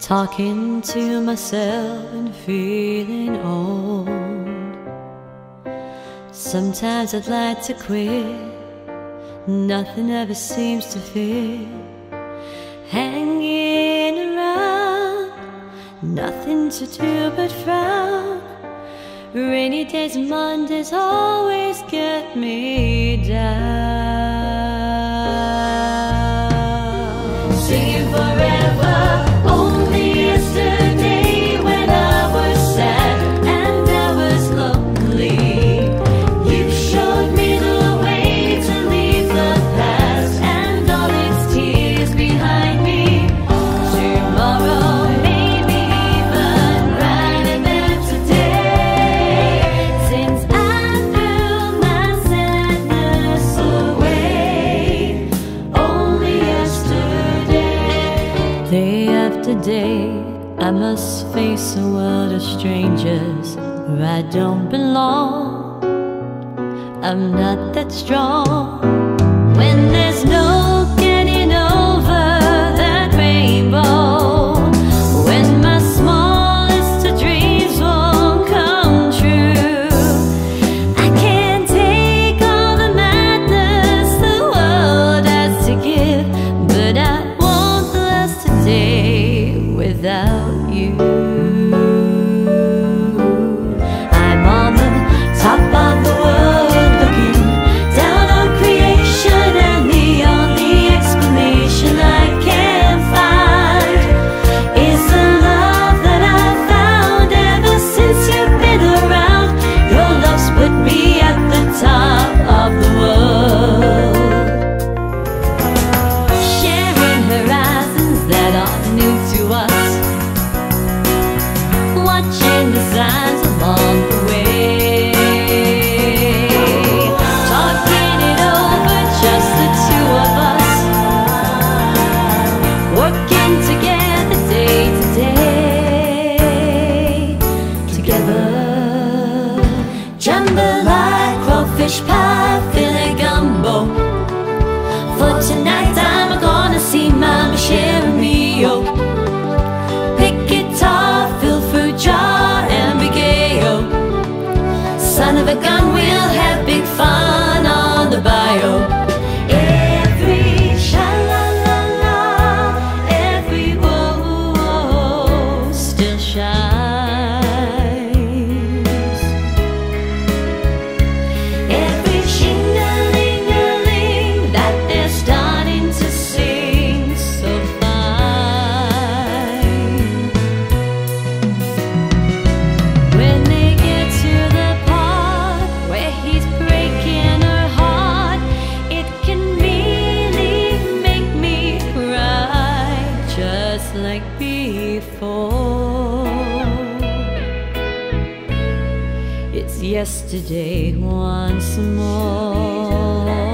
talking to myself and feeling old. Sometimes I'd like to quit, nothing ever seems to fit. Hanging around, nothing to do but frown. Rainy days and Mondays always get me down. Singing forever, only yesterday when I was sad and I was lonely, you showed me the way to leave the past and all its tears behind me. Tomorrow, maybe even brighter than today, since I threw my sadness away. Only yesterday, day after day, I must face a world of strangers where I don't belong. I'm not that strong. When there's no getting over that rainbow, when my smallest of dreams won't come true, I can't take all the madness the world has to give, but I won't last a day without you. I'm on the top of the world looking down on creation, and the only explanation I can find is the love that I've found ever since you've been around. Your love's put me at the top of the world, sharing horizons that are new to us, watching the signs along the way, talking it over, just the two of us, working together day to day, together. Jambalaya, crawfish pie, filet gumbo. For tonight I'm gonna see Mama sharing me, yo. Pick guitar, fill fruit jar, and be gay, yo. Son of a gun, we'll have big fun on the bayou. Every sha-la-la-la, every whoa-whoa still shines. Every shing-a-ling-a-ling that they're starting to sing so fine. When they get to the part where he's breaking her heart, it can really make me cry, just like before. It's yesterday once more.